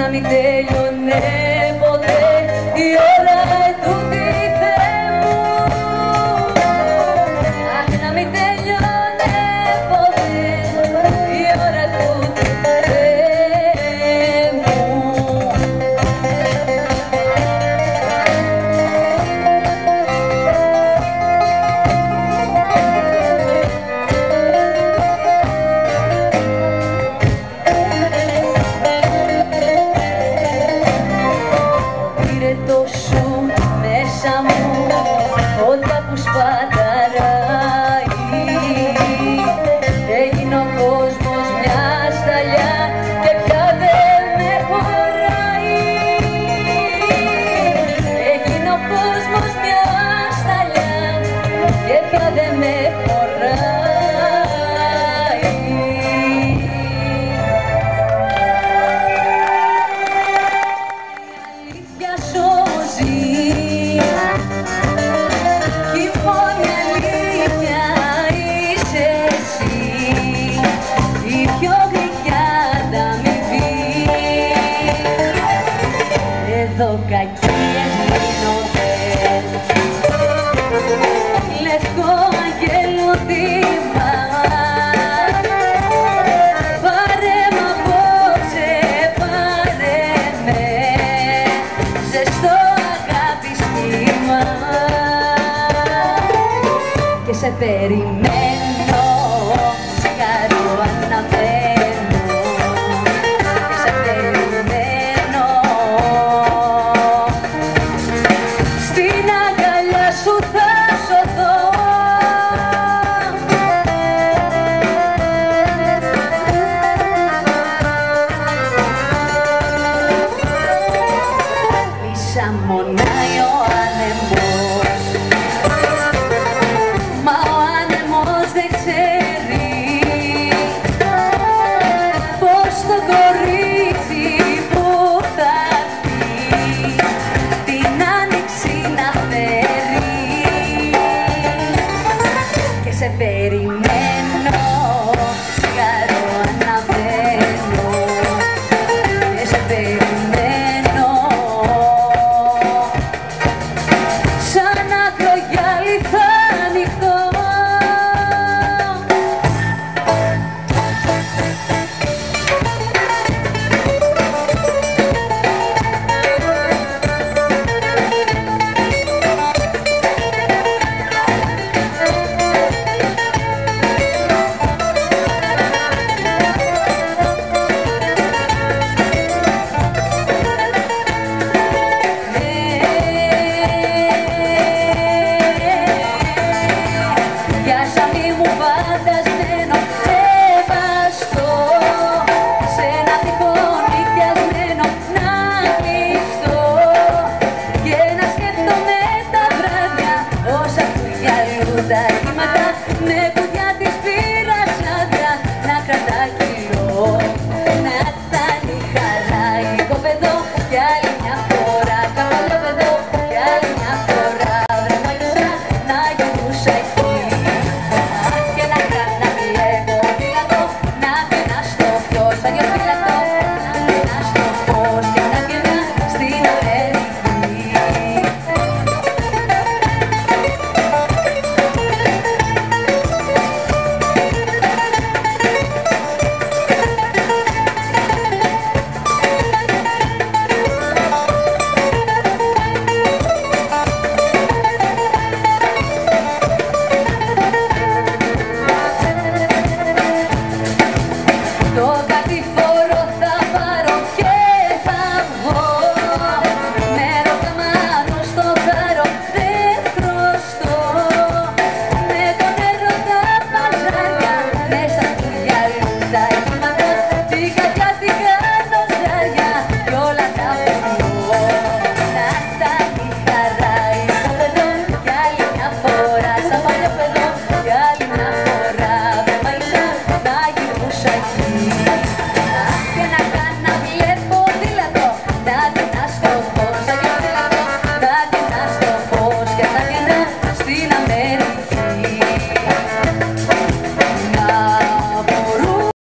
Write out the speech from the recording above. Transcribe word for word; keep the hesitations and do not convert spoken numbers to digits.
να μην τέλειωνε ποτέ η ώρα ετούτη, Θεέ μου. Αχ, να μην τέλειωνε ποτέ η ώρα ετούτη, Θεέ μου. Μέσα μου φώτα που σπαταράει, έγινε ο κόσμος μια σταλιά και πια δεν με χωράει. Έγινε ο κόσμος μια σταλιά και πια δεν με χωράει. Η αλήθεια σώζει κι μόνη αλήθεια είσαι εσύ, η πιο γλυκιά ανταμοιβή. Εδώ κακίες γίνονται, λευκό αγγέλο δήμα. Πάρε μ' απόψε, πάρε με, ζεστό αγάπη σχήμα. Και σε περιμένω, σκαρό αναβαίνω. Και σε περιμένω, στην αγκαλιά σου θα σωθώ. Ίσα μονή